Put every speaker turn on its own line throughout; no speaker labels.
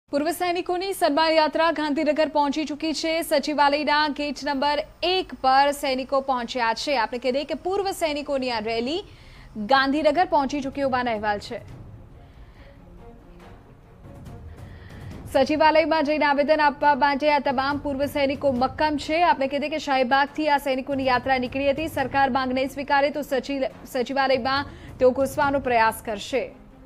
પૂર્વ સૈનિકોની સન્માન યાત્રા ગાંધીનગર પહોંચી ચૂકી છે। સચિવાલયના ગેટ નંબર 1 પર સૈનિકો પહોંચ્યા છે। આપણે કહી દઈએ કે પૂર્વ સૈનિકોની આ રેલી ગાંધીનગર પહોંચી ચૂકી હોવાનો અહેવાલ છે। સચિવાલયમાં જઈને આવેદન આપવા માટે આ તમામ પૂર્વ સૈનિકો મક્કમ છે। આપણે કહી દઈએ કે શાહીબાગથી આ સૈનિકોની યાત્રા નીકળી હતી। સરકાર માંગ નહીં સ્વીકારે તો સચિવાલયમાં તેઓ ઘૂસવાનો પ્રયાસ કરશે।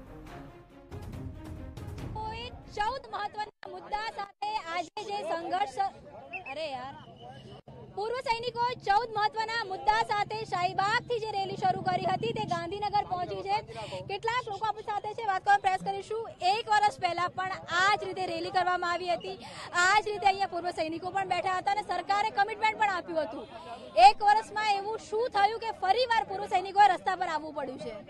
14 महत्वना मुद्दा साथे आजे जे संघर्ष पूर्व सैनिको 14 महत्वना मुद्दा साथे शाहीबाग थी जे रेली शुरू करी हती ते गांधीनगर पहुंची छे। કેટલાક લોકો આપણી સાથે છે, વાત કરવાનો પ્રયાસ કરીશું। 1 વર્ષ પહેલા પણ આ જ રીતે રેલી કરવામાં આવી હતી। આ જ રીતે અહીંયા પૂર્વ સૈનિકો પણ બેઠા હતા અને સરકારે કમિટમેન્ટ પણ આપ્યું હતું। 1 વર્ષમાં એવું શું થયું કે ફરીવાર પૂર્વ સૈનિકોએ રસ્તા પર આવવું પડ્યું છે?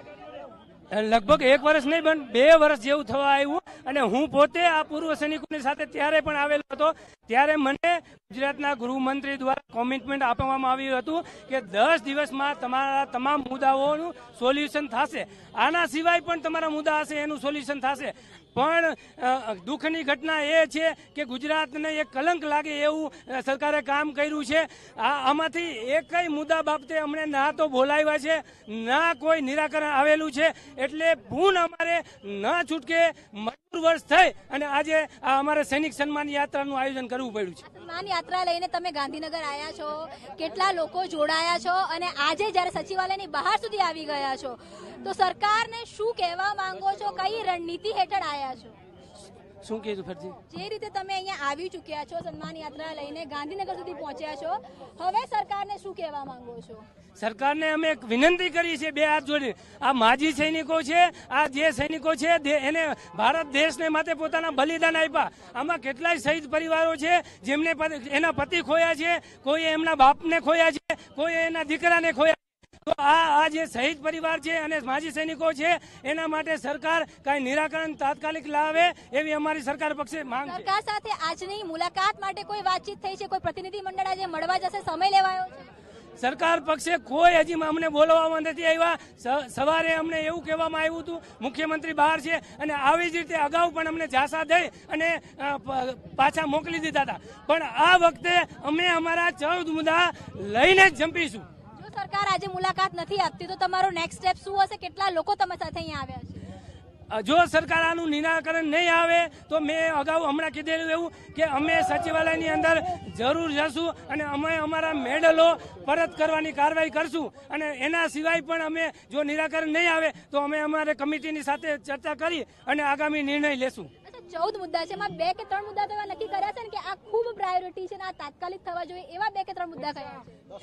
लगभग 1 वर्ष नहीं पण 2 वर्ष जेवुं थवा आव्युं અને હું પોતે આ પૂર્વ સૈનિકોની સાથે ત્યારે પણ આવેલો હતો। ત્યારે મને ગુજરાતના ગૃહમંત્રી દ્વારા કોમિટમેન્ટ આપવામાં આવ્યું હતું કે 10 દિવસમાં તમારા તમામ મુદ્દાઓનું સોલ્યુશન થશે। આના સિવાય પણ તમારા મુદ્દા હશે એનું સોલ્યુશન થશે। પણ દુઃખની ઘટના એ છે કે ગુજરાતને એક કલંક લાગે એવું સરકારે કામ કર્યું છે। આમાંથી એકય મુદ્દા બાબતે અમને ના તો બોલાવ્યા છે, ના કોઈ નિરાકરણ આવેલું છે। એટલે પૂર્ણ અમારે ન છૂટકે મજૂર વર્ષ થઈ અને આજે આ અમારે સૈનિક સન્માન યાત્રાનું આયોજન કરવું પડ્યું છે।
સન્માન યાત્રા લઈને તમે ગાંધીનગર આવ્યા છો, કેટલા લોકો જોડાયા છો અને આજે જ્યારે સચિવાલયની બહાર સુધી આવી ગયા છો તો સરકારને શું કહેવા માંગો છો? કઈ રણનીતિ હેઠળ આવ્યા છો?
શું કીધું ફરજી? જે
રીતે તમે અહીંયા આવી ચૂક્યા છો, સન્માન યાત્રા લઈને ગાંધીનગર સુધી પહોંચ્યા છો, હવે સરકારને શું કહેવા માંગો છો?
સરકારને અમે એક વિનંતી કરી છે, 2 હાથ જોડી। આ માજી સૈનિકો છે, આ જે સૈનિકો છે એને ભારત દેશને માટે પોતાના બલિદાન આપ્યા। આમાં કેટલાય શહીદ પરિવારો છે જેમને એના પતિ ખોયા છે, કોઈ એમના બાપને ખોયા છે, કોઈ એના દીકરાને ખોયા। તો આ જે શહીદ પરિવાર છે અને માજી સૈનિકો છે એના માટે સરકાર કઈ નિરાકરણ તાત્કાલિક લાવે એવી અમારી સરકાર પક્ષે માંગ છે।
સરકાર સાથે આજની મુલાકાત માટે કોઈ વાતચીત થઈ છે? કોઈ પ્રતિનિધિ મંડળ આજે મળવા જશે, સમય લેવાયો છે?
સરકાર પક્ષે કોઈ હજી અમને બોલાવવામાં નથી આવ્યા। સવારે અમને એવું કહેવામાં આવ્યું હતું મુખ્યમંત્રી બહાર છે અને આવી જ રીતે અગાઉ પણ અમને ઝાંસા દઈ અને પાછા મોકલી દીધા હતા। પણ આ વખતે અમે અમારા 14 મુદ્દા લઈને જ જંપીશું।
સરકાર આજે મુલાકાત નથી આપતી તો તમારો નેક્સ્ટ સ્ટેપ શું હશે? કેટલા લોકો તમારી સાથે અહીંયા આવ્યા છે?
જો સરકાર આનું નિરાકરણ નહીં આવે તો મેં અગાઉ હમણાં કીધેલું એવું કે અમે સચિવાલયની અંદર જરૂર જશું અને અમે અમારા મેડલો પરત કરવાની કાર્યવાહી કરશું। અને એના સિવાય પણ અમે જો નિરાકરણ નહીં આવે તો અમે અમારે કમિટીની સાથે ચર્ચા કરી અને આગામી નિર્ણય લેશું।
14 મુદ્દા છે, એમાં 2 કે 3 મુદ્દા તો એવા નક્કી કર્યા છે ને કે આ ખૂબ પ્રાયોરિટી છે ને આ તાત્કાલિક થવા જોઈએ, એવા 2 કે 3 મુદ્દા કયા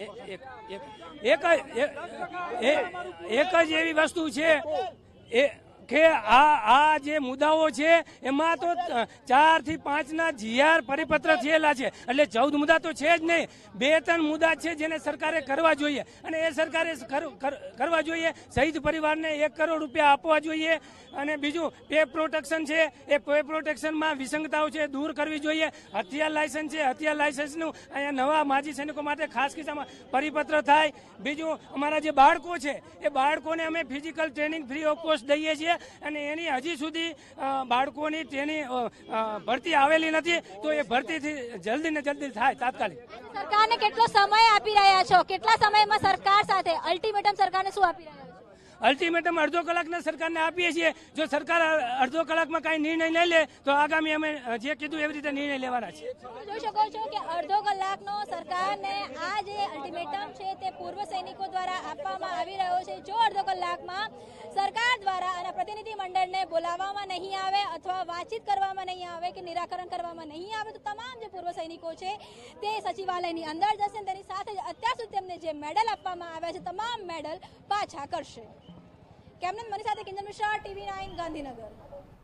છે? એક જ એવી વસ્તુ છે કે આ જે મુદ્દાઓ છે એમાં તો 4 થી 5 જીઆર પરિપત્ર થયેલા છે, એટલે 14 મુદ્દા તો છે જ નહીં। 2-3 મુદ્દા છે જેને સરકારે કરવા જોઈએ અને એ સરકારે કરવા જોઈએ। શહીદ પરિવારને 1 કરોડ રૂપિયા આપવા જોઈએ અને બીજું પે પ્રોટેક્શન છે, એ પે પ્રોટેક્શનમાં વિસંગતાઓ છે દૂર કરવી જોઈએ। હથિયાર લાયસન્સ છે, હથિયાર લાયસન્સનું અહીંયા નવા માજી સૈનિકો માટે ખાસ કિસ્સામાં પરિપત્ર થાય। બીજું અમારા જે બાળકો છે એ બાળકોને અમે physical training free of cost દઈએ છીએ અને એની હજી સુધી બાળકોની તેની ભરતી આવેલી નથી, તો એ ભરતીથી જલ્દી ને જલ્દી થાય તાત્કાલિક।
સરકારને કેટલો સમય આપી રહ્યા છો? કેટલા સમયમાં સરકાર સાથે અલ્ટિમેટમ સરકારને શું આપી રહ્યા છો?
અલ્ટિમેટમ અડધો કલાકના સરકારને આપીએ છીએ। જો સરકાર અડધો કલાકમાં કઈ નિર્ણય નહીં લે તો આગામી અમે જે કીધું એવી રીતે નિર્ણય લેવાના છે।
જોઈ શકો છો કે અડધો કલાકનો સરકારને આ જે અલ્ટિમેટમ છે તે પૂર્વ સૈનિકો દ્વારા આપવામાં આવી રહ્યો છે। જો અડધો કલાકમાં સરકાર દ્વારા અને પ્રતિનિધિ મંડળને બોલાવવામાં નહીં આવે અથવા વાતચીત કરવામાં નહીં આવે કે નિરાકરણ કરવામાં નહીં આવે તો તમામ જે પૂર્વ સૈનિકો છે તે સચિવાલયની અંદર જશે। તેની સાથે જ અત્યાર સુધી તેમને જે મેડલ આપવામાં આવ્યા છે તમામ મેડલ પાછા કરશે। કેમનન મની સાથે કિંજલ મિશ્રા, TV9 ગાંધીનગર।